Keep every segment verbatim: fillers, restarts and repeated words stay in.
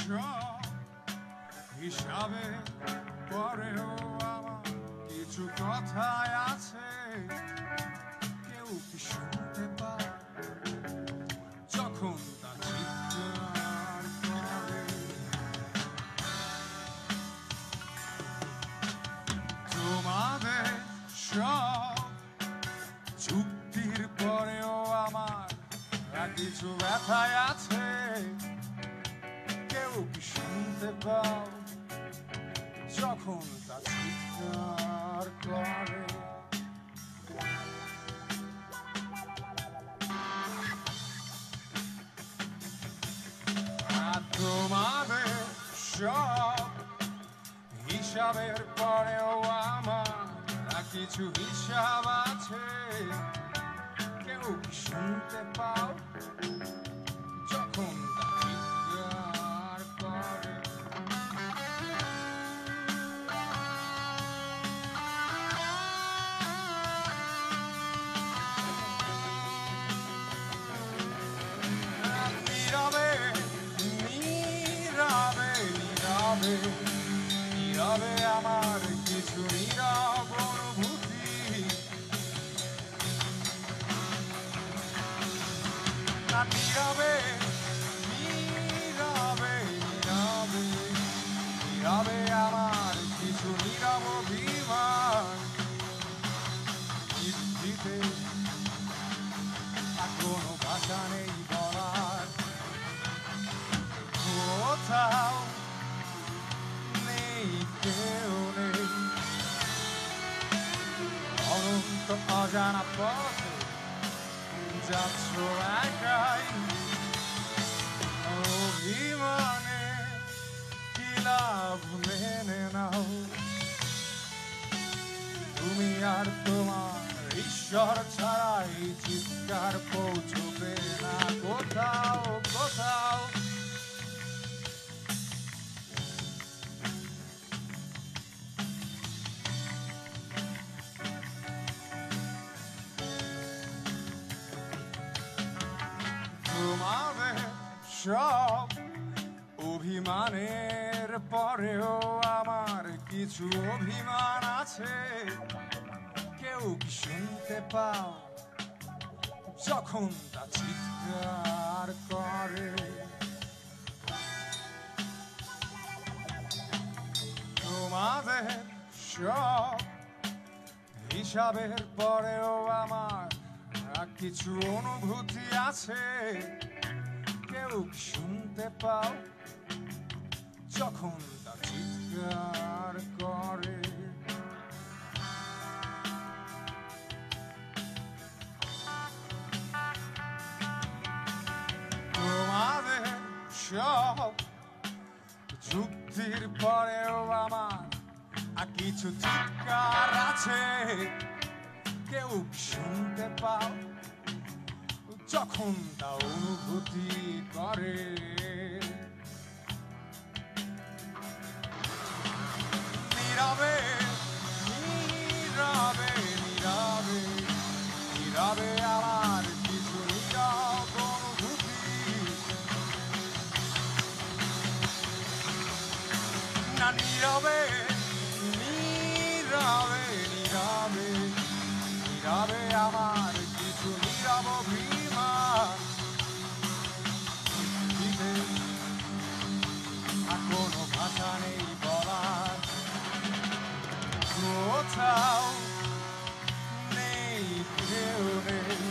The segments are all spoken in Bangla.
সব হিসাবে পরেও আমার কিছু কথায় আছে কেউ কি শুনতে পায় যখন তা চিৎকার করে তোমাদের সব যুক্তির পরেও আমার কিছু ব্যথায় আছে কেউ কি শুনতে পাও যখন তা চিৎকার করে আর তোমাদের সব হিসাবের পরেও আমার কিছু হিসাব আছে কেউ কি শুনতে পাও যখন তা চিৎকার করে নীরবে নীরবে নীরবে নীরবে আমার কিছু নীরব অনুভূতি না নীরবে নীরবে নীরবে নীরবে আমার কিছু নীরব অভিমান দিতে আর কোনো ভাষা নেই বলার কোথাও নেই কেউ নেই অনন্ত অজানা পথে যাচ্ছ একাই অভিমানে কি লাভ মেনে নাও তুমি আর তোমার ঈশ্বর ছাড়াই চিৎকার পৌঁছবে না কোথাও কোথাও তোমাদের সব অভিমানের পরেও আমার কিছু অভিমান আছে কেউ কি শুনতে পাও যখন তা চিৎকার করে তোমাদের সব হিসাবের পরেও আমার কিছু অনুভূতি আছে কেউ শুনতে পাও যখন তা চিৎকার করে তোমাদের সব যুক্তির পরেও আমার কিছু চিৎকার আছে কেউ শুনতে পাও যখন তা অনুভূতি করে নীরবে নীরবে নীরবে নীরবে আমার কিছু নীরব অনুভূতি না নীরবে নীরবে নীরবে নীরবে আমার কিছু নীরব অভিমান দিতে আর কোনো ভাষা নেই বলার কোথাও নেই কেউ নেই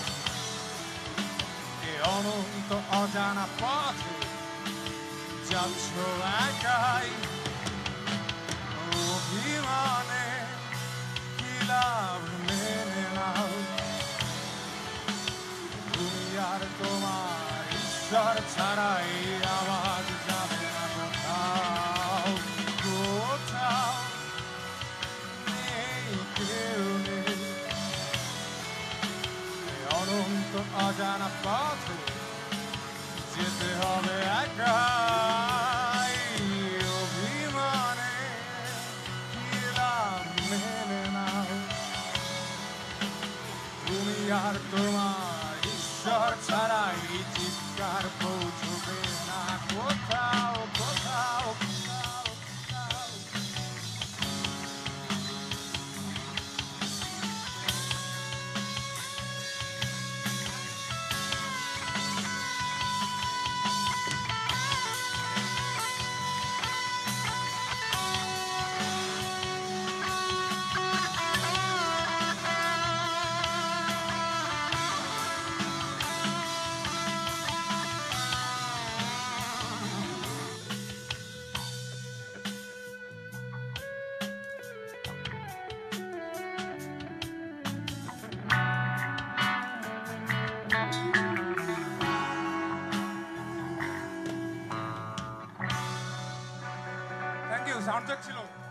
এ অনন্ত অজানা পথে যাচ্ছ একাই অভিমানে কি লাভ মেনে নাও তুমি আর তোমার ঈশ্বর ছাড়াই আওয়াজ যাবে না কোথাও কোথাও নেই কেউ নেই অনন্ত অজানা পথে যেতে হবে একাই অভিমানে কি লাভ মেনে নাও তুমি আর তোমার ঈশ্বর ছাড়াই চিৎকার পৌঁছবে না কোথাও সাউন্ড চেক ছিল